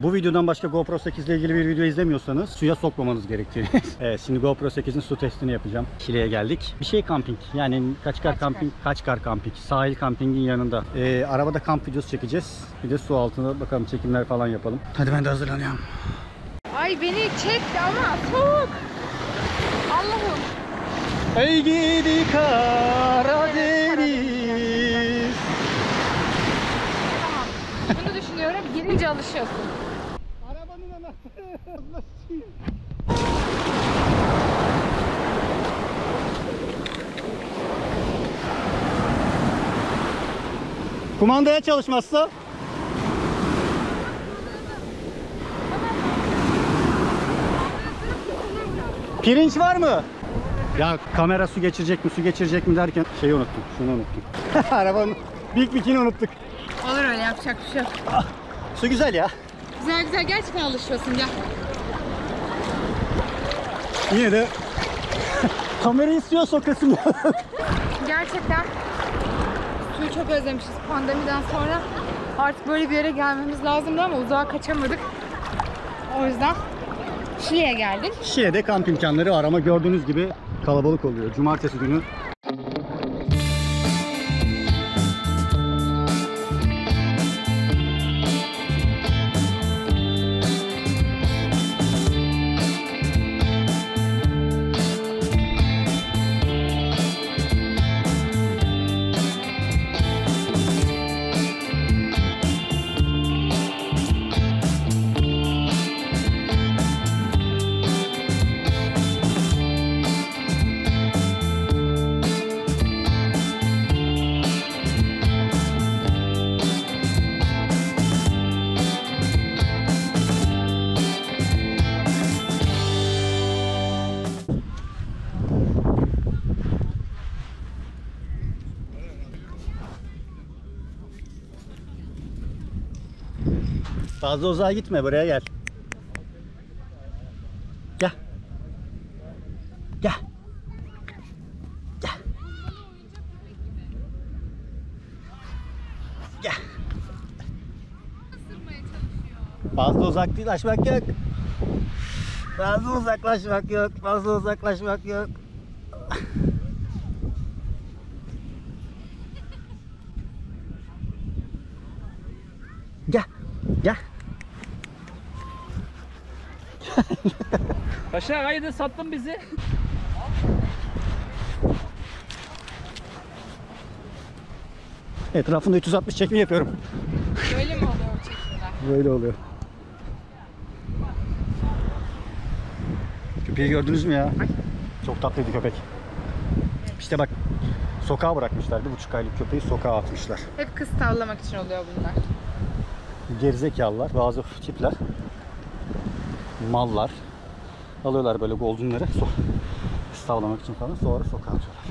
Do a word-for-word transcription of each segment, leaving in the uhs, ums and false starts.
Bu videodan başka GoPro sekiz ile ilgili bir video izlemiyorsanız suya sokmamanız gerektiğini. Evet, şimdi GoPro sekizin su testini yapacağım. Şile'ye geldik. Bir şey kamping. Yani Kaçkar kamping, Kaçkar kamping. Sahil kampingin yanında. Ee, arabada kamp videosu çekeceğiz. Bir de su altında bakalım çekimler falan yapalım. Hadi ben de hazırlanıyorum. Ay beni çekti ama soğuk. Allah'ım. Ey gidi Karadeniz. Tamam. Bunu düşünüyorum. Girince alışıyorsun. Arabanın anahtarı. Kumandaya çalışmazsa? Pirinç var mı? Ya kamera su geçirecek mi, su geçirecek mi derken şeyi unuttum, şunu unuttum. Arabanın Big Big'ini unuttuk. Olur öyle, yapacak bir şey yok. Ah, su güzel ya. Güzel güzel, gerçekten alışıyorsun, gel. Yine de kamerayı istiyor sokasın. Gerçekten suyu çok özlemişiz pandemiden sonra. Artık böyle bir yere gelmemiz lazımdı ama uzağa kaçamadık. O yüzden Şile'ye geldik. Şile'de kamp imkanları var ama gördüğünüz gibi kalabalık oluyor. Cumartesi günü. Fazla uzağa gitme, buraya gel. Gel. Gel. Gel. Gel. Fazla uzak değil, aşmak yok. Fazla uzaklaşmak yok. Fazla uzaklaşmak yok. Gel. Gel. Aşağı kaydı, sattın bizi. Etrafında üç yüz altmış çekim yapıyorum. Böyle mi oluyor o çekimler? Böyle oluyor. Köpeği gördünüz mü ya? Çok tatlıydı köpek. İşte bak, sokağa bırakmışlar. Bir buçuk aylık köpeği sokağa atmışlar. Hep kız tavlamak için oluyor bunlar. Gerizekalılar, bazı tipler, mallar alıyorlar böyle goldenları so stavlamak için falan, sonra sokağa atıyorlar.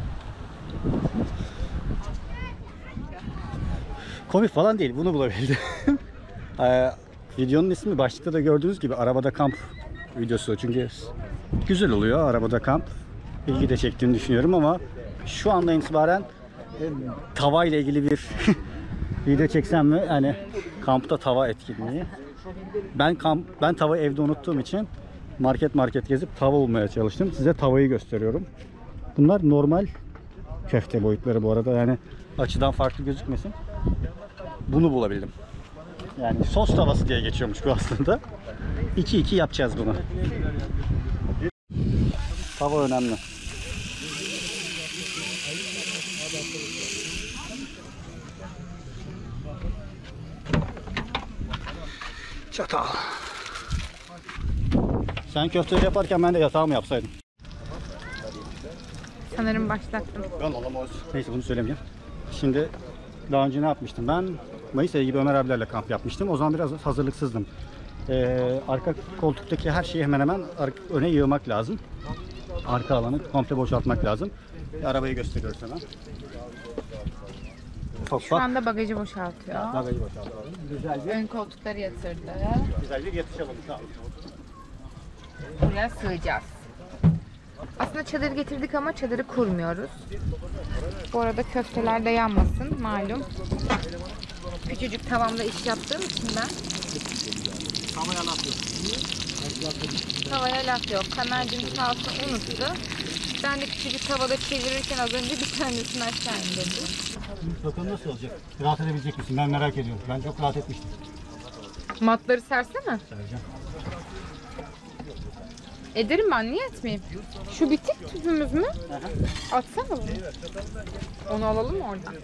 Komik falan değil, bunu bulabildim. ee, videonun ismi başlıkta da gördüğünüz gibi arabada kamp videosu, çünkü güzel oluyor arabada kamp, ilgi de çektiğini düşünüyorum ama şu andan itibaren e, tava ile ilgili bir video çeksem mi? Yani kampta tava etkinliği. Ben kamp ben tava evde unuttuğum için market market gezip tava bulmaya çalıştım. Size tavayı gösteriyorum. Bunlar normal köfte boyutları bu arada. Yani açıdan farklı gözükmesin. Bunu bulabildim. Yani sos tavası diye geçiyormuş bu aslında. iki iki yapacağız bunu. Tava önemli. Çatal. Sen köfteleri yaparken ben de yatağı mı yapsaydım? Sanırım başlattım. Ben olamaz. Neyse, bunu söylemeyeceğim. Şimdi daha önce ne yapmıştım ben? Mayıs ayı gibi Ömer abilerle kamp yapmıştım. O zaman biraz hazırlıksızdım. Ee, arka koltuktaki her şeyi hemen hemen öne yığmak lazım. Arka alanı komple boşaltmak lazım. Bir arabayı gösteriyoruz hemen. Ufak Şu ufak anda bagajı boşaltıyor. bagajı boşaltalım. Güzel bir, Ön koltukları yatırdı. güzel bir yatışalım. Tamam. Buraya sığacağız. Aslında çadır getirdik ama çadırı kurmuyoruz. Bu arada köfteler de yanmasın malum. Küçücük tavamda iş yaptığım için ben Havaya laf yok. Tavaya laf yok. Kamercim sağ olsun unuttu. Ben de küçücük tavada çevirirken az önce bir tanesini aşağı indirdim. Bakalım nasıl olacak? Rahat edebilecek misin? Ben merak ediyorum. Ben çok rahat etmiştim. Matları sersene. Sereceğim. Ederim ben, niye etmeyeyim? Şu bitik tüpümüz mü? Atsana bunu. Onu alalım mı oradan?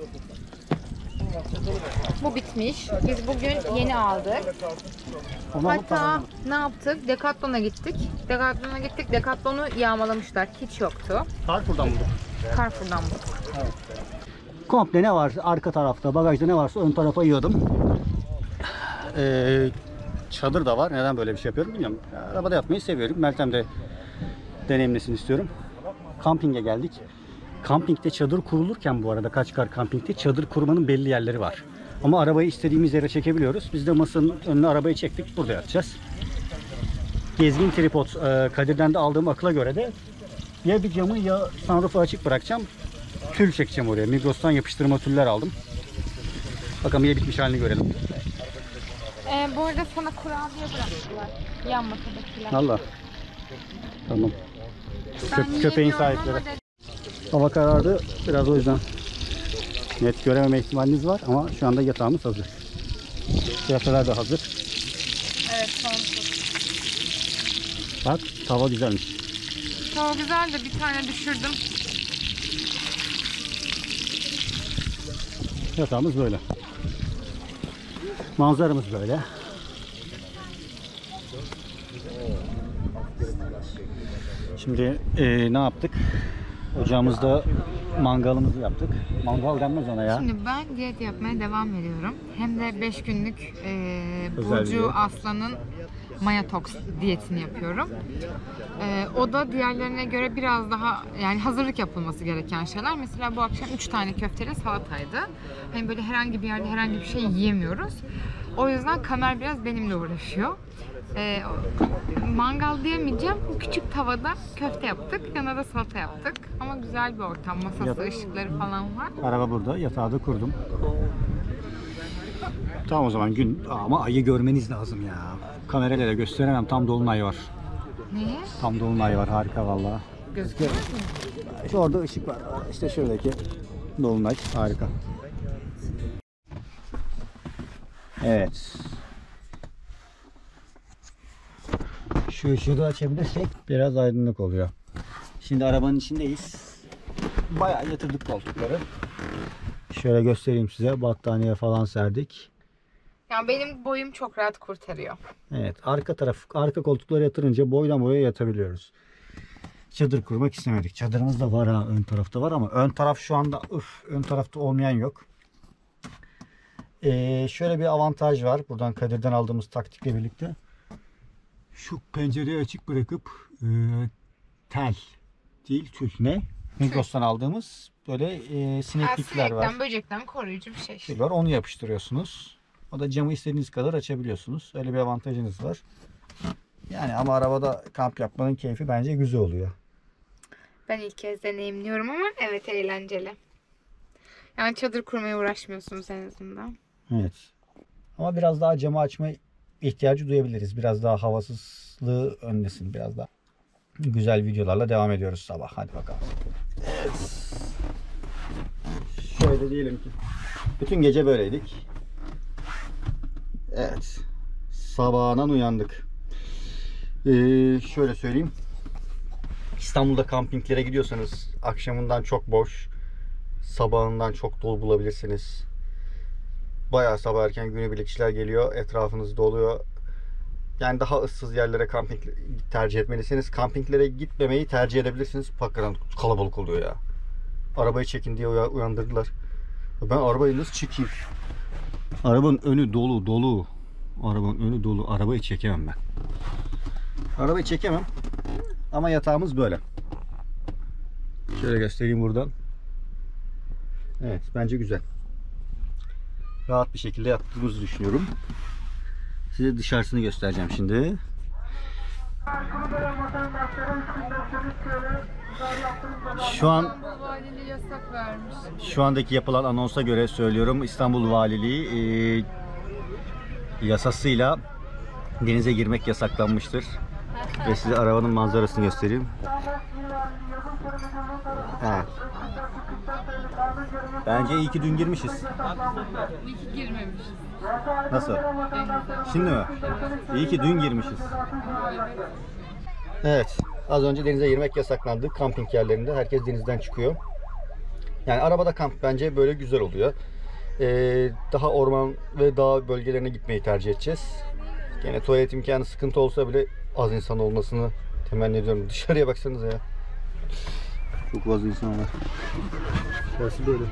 Bu bitmiş. Biz bugün yeni aldık. Hatta ne yaptık? Decathlon'a gittik. Decathlon'a gittik. Decathlon'u yağmalamışlar. Hiç yoktu. Carrefour'dan bulduk. Carrefour'dan bulduk. Evet. Komple ne varsa arka tarafta, bagajda ne varsa ön tarafa yığdım. Ee, çadır da var. Neden böyle bir şey yapıyorum bilmiyorum. Arabada yapmayı seviyorum. Meltem de deneyimlesin istiyorum. Kampinge geldik. Kampingde çadır kurulurken bu arada Kaçkar kampingde çadır kurmanın belli yerleri var. Ama arabayı istediğimiz yere çekebiliyoruz. Biz de masanın önüne arabayı çektik. Burada yatacağız. Gezgin tripod e, Kadir'den de aldığım akıla göre de ya bir camı ya sunroof'u açık bırakacağım. Tül çekeceğim oraya. Migros'tan yapıştırma tüller aldım. Bakalım ya bitmiş halini görelim. Ee, bu arada sana kurabiye bıraktılar. Yan masadakiler. Allah. Tamam. Ben Kö köpeğin yiyemiyorum sahipleri. ama de- Hava karardı. Biraz o yüzden net görememe ihtimaliniz var ama şu anda yatağımız hazır. Kıyafetler de hazır. Evet, son tur. Bak tava güzelmiş. Çok güzel de bir tane düşürdüm. Yatağımız böyle. Manzaramız böyle. Şimdi e, ne yaptık? Ocağımızda mangalımızı yaptık. Mangal denmez ona ya. Şimdi ben diyet yapmaya devam ediyorum. Hem de beş günlük e, Özel Burcu diyet. Aslan'ın Mayatox diyetini yapıyorum. E, o da diğerlerine göre biraz daha yani hazırlık yapılması gereken şeyler. Mesela bu akşam üç tane köfteli salataydı. Hani böyle herhangi bir yerde herhangi bir şey yiyemiyoruz. O yüzden Kamer biraz benimle uğraşıyor. E, mangal diyemeyeceğim. Küçük tavada köfte yaptık. Yanına da salata yaptık. Ama güzel bir ortam. Masası, Yap. ışıkları falan var. Araba burada. Yatağı da kurdum. Tamam o zaman gün ama ayı görmeniz lazım ya. Kamerayla gösteremem. Tam dolunay var. Niye? Tam dolunay var. Harika vallahi. Gözüküyor mu? İşte orada ışık var. İşte şuradaki dolunay. Harika. Evet. Şu ışığı da açabilirsek biraz aydınlık oluyor. Şimdi arabanın içindeyiz. Bayağı yatırdık koltukları. Şöyle göstereyim size. Battaniye falan serdik. Ya benim boyum çok rahat kurtarıyor. Evet, arka taraf, arka koltuklara yatırınca boydan boya yatabiliyoruz. Çadır kurmak istemedik. Çadırımız da var ha, ön tarafta var ama ön taraf şu anda üf, ön tarafta olmayan yok. Ee, şöyle bir avantaj var. Buradan Kadir'den aldığımız taktikle birlikte. Şu pencereyi açık bırakıp e, tel değil tül ne? Migros'tan aldığımız böyle e, sineklikler var. Sinekten, böcekten koruyucu bir şey. Tül var, onu yapıştırıyorsunuz. O da camı istediğiniz kadar açabiliyorsunuz. Öyle bir avantajınız var. Yani ama arabada kamp yapmanın keyfi bence güzel oluyor. Ben ilk kez deneyimliyorum ama evet eğlenceli. Yani çadır kurmaya uğraşmıyorsunuz en azından. Evet. Ama biraz daha camı açma ihtiyacı duyabiliriz. Biraz daha havasızlığı önlesin. Biraz daha güzel videolarla devam ediyoruz sabah. Hadi bakalım. Evet. Şöyle diyelim ki bütün gece böyleydik. Evet. Sabahından uyandık. Ee, şöyle söyleyeyim. İstanbul'da kampinglere gidiyorsanız akşamından çok boş, sabahından çok dolu bulabilirsiniz. Bayağı sabah erken günübirlikçiler geliyor, etrafınız doluyor. Yani daha ıssız yerlere kamping tercih etmelisiniz. Kampinglere gitmemeyi tercih edebilirsiniz. Hakikaten kalabalık oluyor ya. Arabayı çekin diye uyandırdılar. Ben arabayı nasıl çekeyim? Arabanın önü dolu dolu. Arabanın önü dolu. Arabayı çekemem ben. Arabayı çekemem. Ama yatağımız böyle. Şöyle göstereyim buradan. Evet, bence güzel. Rahat bir şekilde yattığımızı düşünüyorum. Size dışarısını göstereceğim şimdi. Şu an İstanbul Valiliği yasak vermiş. şu andaki yapılan anonsa göre söylüyorum. İstanbul Valiliği e, yasasıyla denize girmek yasaklanmıştır. Ve size arabanın manzarasını göstereyim. Evet. Bence iyi ki dün girmişiz. İyi ki girmemişiz. Nasıl? Şimdi mi? İyi ki dün girmişiz. Evet. Az önce denize girmek yasaklandı. Kamping yerlerinde herkes denizden çıkıyor. Yani arabada kamp bence böyle güzel oluyor. Ee, daha orman ve dağ bölgelerine gitmeyi tercih edeceğiz. Gene tuvalet imkanı sıkıntı olsa bile az insan olmasını temenni ediyorum. Dışarıya baksanıza ya. Çok fazla insan var. Burası böyle.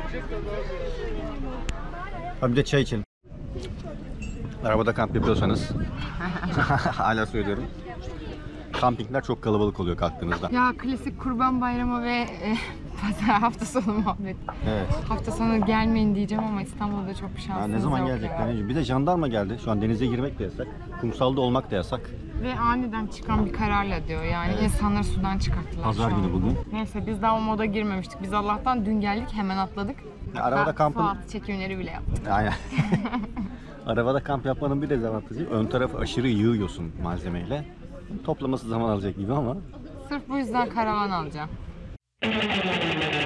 Abi bir de çay içelim. Arabada kamp yapıyorsanız hala söylüyorum. Kampingler çok kalabalık oluyor kalktığınızda. Ya klasik Kurban Bayramı ve e, pazar hafta sonu muhabbet. Evet. Hafta sonu gelmeyin diyeceğim ama İstanbul'da çok bir Ya şansınız ne zaman yok gelecekler? ya. Necip? Bir de jandarma geldi. Şu an denize girmek de yasak. Kumsalda olmak da yasak. Ve aniden çıkan bir kararla diyor yani Evet. insanları sudan çıkarttılar Pazar şu an. günü bugün. Neyse biz daha o moda girmemiştik. Biz Allah'tan dün geldik hemen atladık. Ya arabada Hatta kampın... su altı çekimleri bile yaptık. Aynen. Arabada kamp yapmanın bir dezavantajı ön tarafı aşırı yığıyorsun malzemeyle. Toplaması zaman alacak gibi ama Sırf bu yüzden karavan alacağım.